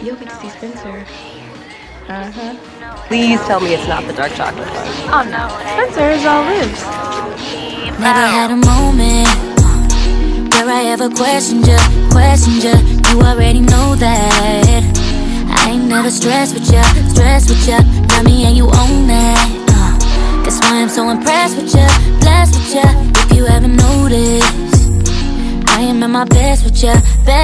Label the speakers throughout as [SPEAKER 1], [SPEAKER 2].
[SPEAKER 1] You'll get to see Spencer.
[SPEAKER 2] Please tell me it's not the dark chocolate one.
[SPEAKER 1] Oh no, Spencer is all lives.
[SPEAKER 3] Never had a moment where I ever questioned you. You already know that. I ain't never stressed with ya. Got me and you own that. That's why I'm so impressed with ya, blessed with ya. If you haven't noticed, I am at my best with ya,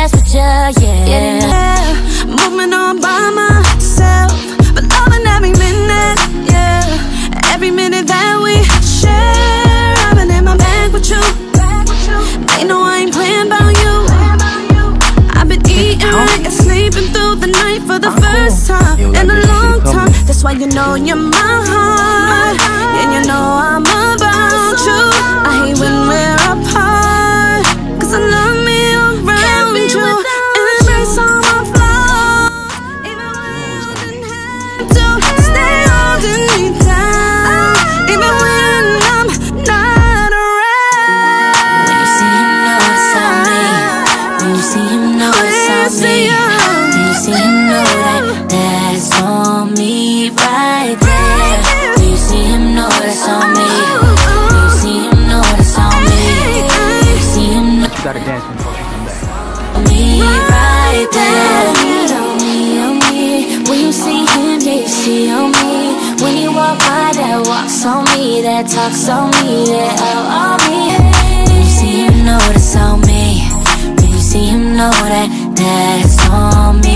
[SPEAKER 3] yeah.
[SPEAKER 4] Moving on by myself, but loving every minute, yeah. Every minute that we share, I've been in my bag with you. They know I ain't playing about you. I've been eating right and sleeping through the night for the first time in a long time. That's why you know you're my heart, and you know I'm about you. I hate when we're apart, 'cause I love me around you. Embrace all my flaws, even when you didn't have to. Stay holding me down, even when I'm not around.
[SPEAKER 3] When you see him, know it's on me. When you see him, know it's on me. When you see him, know that's on me right there. When you see him, know that's on me. When you see him, know that's on me. When you see him, know
[SPEAKER 5] You gotta dance before she come back.
[SPEAKER 3] me right there. On me. When you see him, yeah, you see on me. When you walk by, that walks on me, that talks on me, that all on me. When you see him, know that's on me. When you see him, know that's on me.